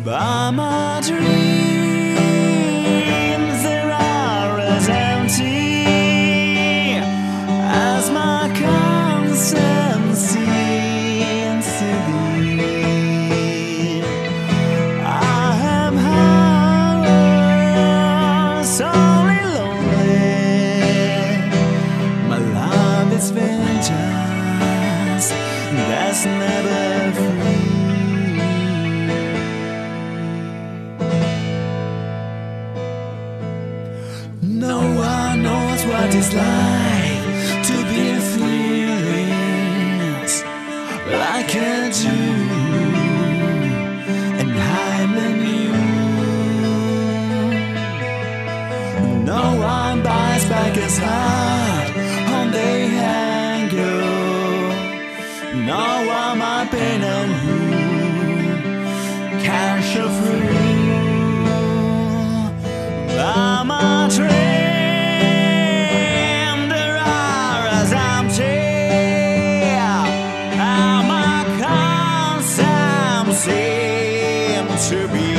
But my dreams, they are as empty as my conscience seems to be. I am heartless, only lonely. My love is vengeance that's never free. No one knows what it's like to be feelings like I do, and I'm in you. No one buys back his heart on the anger. No one my pain and who can show through. I'm a dream, there are as empty. I'm a constant seem to be.